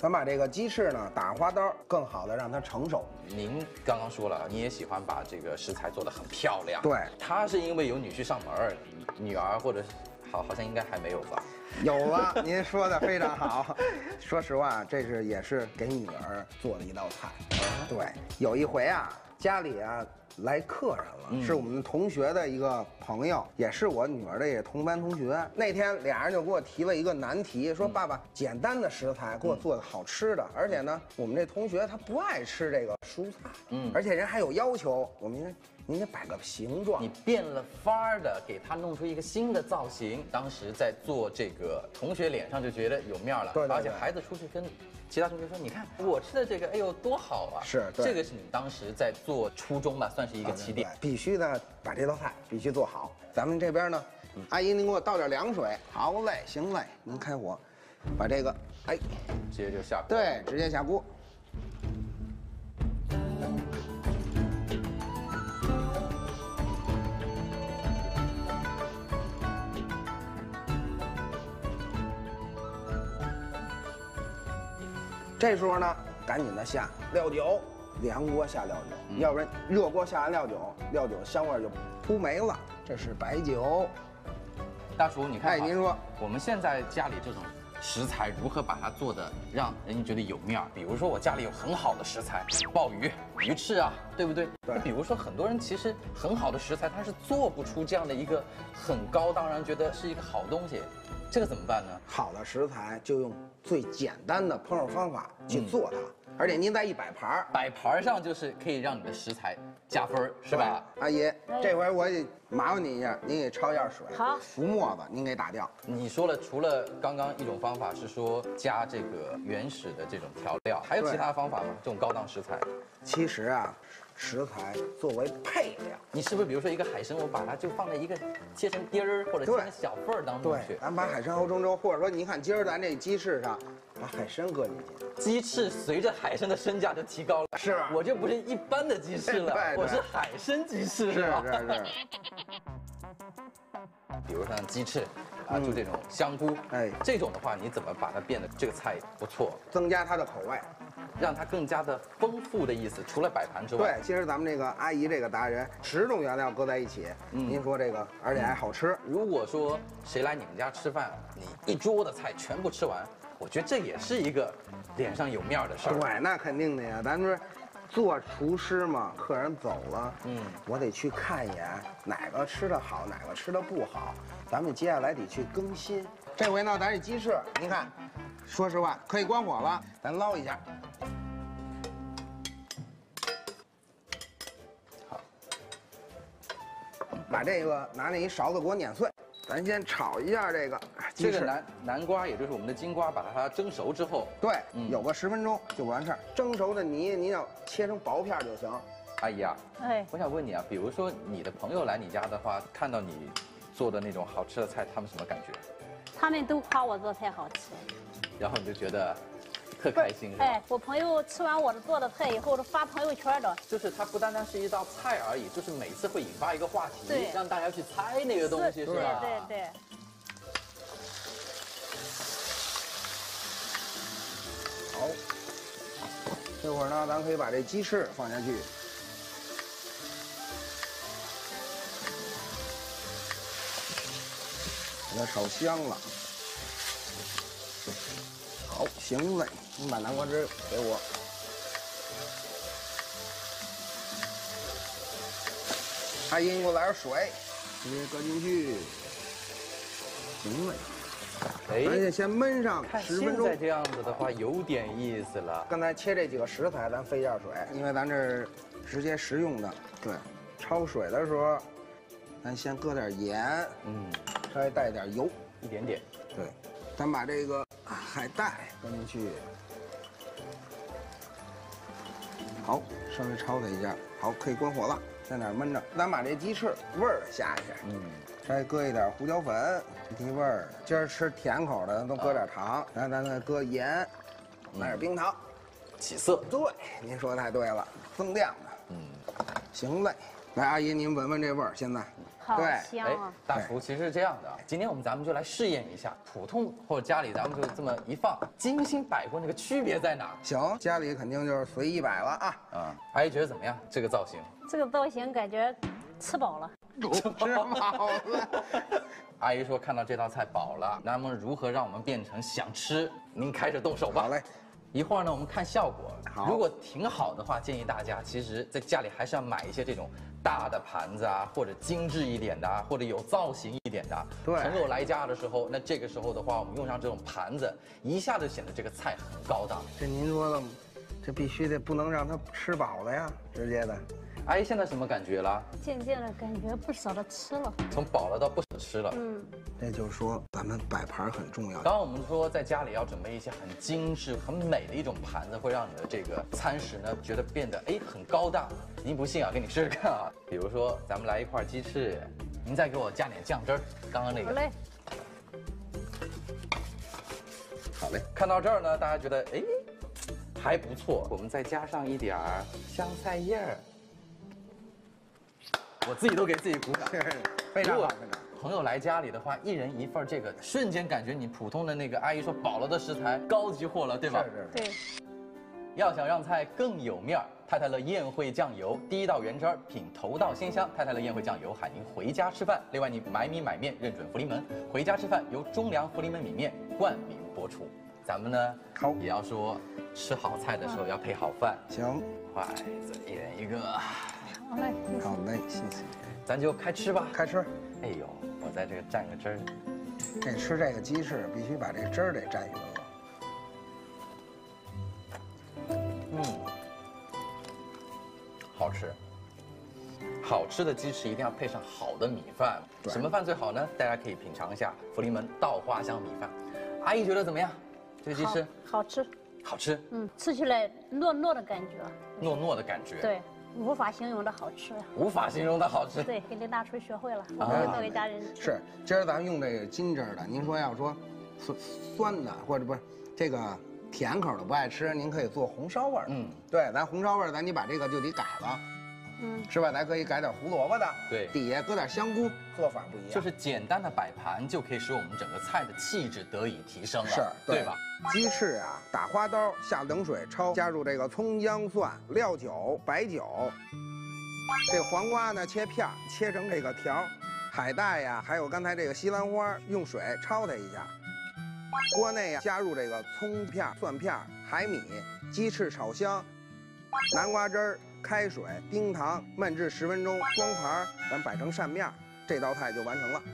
咱把这个鸡翅呢打花刀，更好的让它成熟。 您刚刚说了，你也喜欢把这个食材做得很漂亮。 对， 他是因为有女婿上门，女儿或者好像应该还没有吧？ 有了，您说的非常好。说实话，这也是给女儿做的一道菜。对，有一回啊，家里啊来客人了，是我们同学的一个朋友，也是我女儿的也同班同学。那天俩人就给我提了一个难题，说爸爸，简单的食材给我做的好吃的，而且呢，我们这同学他不爱吃这个蔬菜，而且人还有要求，我们您得摆个形状。 你变了法儿的给他弄出一个新的造型。当时在做这个，同学脸上就觉得有面了， 对， 而且孩子出去跟其他同学说，你看我吃的这个，哎呦多好啊！ 是， 这个是你当时在做初中吧，算是一个起点。 必须呢把这道菜必须做好。咱们这边呢，阿姨您给我倒点凉水。好嘞，行嘞，您开火，把这个直接就下锅。 对，直接下锅。这时候呢，赶紧的下料酒，凉锅下料酒，要不然热锅下完料酒，料酒香味就扑没了。这是白酒。 大厨，你看， 您说我们现在家里这种食材如何把它做的让人觉得有面儿？比如说我家里有很好的食材，鲍鱼、鱼翅啊，对不对？ 对。 比如说很多人其实很好的食材，他是做不出这样的一个很高档，让人觉得是一个好东西。这个怎么办呢？ 好的食材就用最简单的烹饪方法去做它，而且您再一摆盘， 摆盘上就是可以让你的食材加分，是吧？ 阿姨，这回我得麻烦您一下，您给焯一下水， 好， 浮沫子您给打掉。 你说了，除了刚刚一种方法是说加这个原始的这种调料，还有其他方法吗？这种高档食材？ 其实啊，食材作为配料， 你是不是比如说一个海参，我把它就放在一个切成丁儿或者切成小份儿当中去？ 咱把海参熬成粥，或者说您看今儿咱这鸡翅上把海参搁进去， 鸡翅随着海参的身价就提高了， 是吧？ 我就不是一般的鸡翅了，我是海参鸡翅，是吧？ 是。 比如像鸡翅啊，就这种香菇，这种的话，你怎么把它变得这个菜不错， 增加它的口味， 让它更加的丰富的意思？除了摆盘之外， 对，其实咱们这个阿姨这个达人，10种原料搁在一起，您说这个，而且还好吃。 如果说谁来你们家吃饭，你一桌的菜全部吃完，我觉得这也是一个脸上有面的事儿。 对，那肯定的呀，咱说。做厨师嘛，客人走了，我得去看一眼哪个吃的好，哪个吃的不好，咱们接下来得去更新。这回呢，咱这鸡翅，您看，说实话可以关火了，咱捞一下。好，把这个拿那一勺子给我碾碎。咱先炒一下这个鸡翅。 这个南瓜，也就是我们的金瓜，把它蒸熟之后， 对，有个10分钟就完事儿。蒸熟的泥，您要切成薄片就行。 阿姨啊，我想问你啊，比如说你的朋友来你家的话，看到你做的那种好吃的菜，他们什么感觉？ 他们都夸我做菜好吃， 然后你就觉得特开心，是吧？ 我朋友吃完我做的菜以后，都发朋友圈的。 就是它不单单是一道菜而已，就是每次会引发一个话题，让大家去猜那个东西，是吧？ 对。 好，这会儿呢，咱可以把这鸡翅放下去，给它炒香了。好，行嘞，你把南瓜汁给我。阿姨，你给我来点水，直接搁进去。行嘞。咱得先焖上10分钟。 现在这样子的话，有点意思了。 刚才切这几个食材，咱费一下水，因为咱这是直接食用的。对，焯水的时候，咱先搁点盐，稍微带点油， 一点点。 对，咱把这个海带搁进去。好，稍微焯它一下，好，可以关火了，在那儿焖着。咱把这鸡翅味儿下去，再搁一点胡椒粉提味儿。今儿吃甜口的，都搁点糖，然后咱再搁盐，来点冰糖， 起色。 对，您说的太对了，增亮的。行嘞， 来，阿姨您闻闻这味儿，现在。 好对香啊！ 大厨其实是这样的，今天咱们就来试验一下，普通或者家里咱们就这么一放，精心摆过那个区别在哪儿？ 行，家里肯定就是随意摆了啊。 阿姨觉得怎么样？这个造型？ 这个造型感觉吃饱了。 吃饱了。 阿姨说看到这道菜饱了，那么如何让我们变成想吃？您开始动手吧。 好嘞。 一会儿呢，我们看效果。 好， 如果挺好的话，建议大家其实在家里还是要买一些这种大的盘子啊，或者精致一点的啊，或者有造型一点的。 对， 朋友来家的时候，那这个时候的话，我们用上这种盘子，一下子显得这个菜很高档。 这您说的，这必须得不能让他吃饱了呀，直接的。 阿姨现在什么感觉了？ 渐渐的感觉不舍得吃了。 从饱了到不舍吃了。 这就是说咱们摆盘很重要。 刚刚我们说在家里要准备一些很精致、很美的一种盘子，会让你的这个餐食呢觉得变得很高档。您不信啊，给你试试看啊。比如说咱们来一块鸡翅，您再给我加点酱汁儿，刚刚那个。 好嘞。 好嘞。 看到这儿呢，大家觉得还不错，我们再加上一点香菜叶儿。我自己都给自己鼓掌， 非常好，非常好。 朋友来家里的话，一人一份，这个瞬间感觉你普通的那个阿姨说饱了的食材，高级货了，对吧？ 是。 对。 要想让菜更有面儿，太太乐宴会酱油第一道原汁儿，品头道鲜香。太太乐宴会酱油喊您回家吃饭。另外，你买米买面认准福临门，回家吃饭由中粮福临门米面冠名播出。咱们呢，也要说吃好菜的时候要配好饭。 行， 筷子一人一个。 好嘞， 好嘞，谢谢。 咱就开吃吧， 开吃。 哎呦，我在这个蘸个汁儿。 这吃这个鸡翅必须把这汁儿得蘸匀了。 好吃。好吃的鸡翅一定要配上好的米饭。什么饭最好呢？大家可以品尝一下福临门稻花香米饭。阿姨觉得怎么样？这个鸡翅好吃。 好吃。 吃起来糯糯的感觉。 糯糯的感觉。 对。无法形容的好吃， 无法形容的好吃。 对，给林大厨学会了，我会做给家人吃。 是，今儿咱们用这个金汁儿的，您说要说酸的或者不是这个甜口的不爱吃，您可以做红烧味儿。对，咱红烧味儿，你把这个就得改了。是吧？咱可以改点胡萝卜的， 对， 底下搁点香菇，做法不一样。 就是简单的摆盘就可以使我们整个菜的气质得以提升了， 是， 对吧？ 鸡翅啊，打花刀，下冷水焯，加入这个葱姜蒜、料酒、白酒。这黄瓜呢，切片，切成这个条。海带呀，还有刚才这个西兰花，用水焯它一下。锅内呀，加入这个葱片、蒜片、海米，鸡翅炒香，南瓜汁儿。开水、冰糖焖至10分钟，装盘，咱摆成扇面，这道菜就完成了。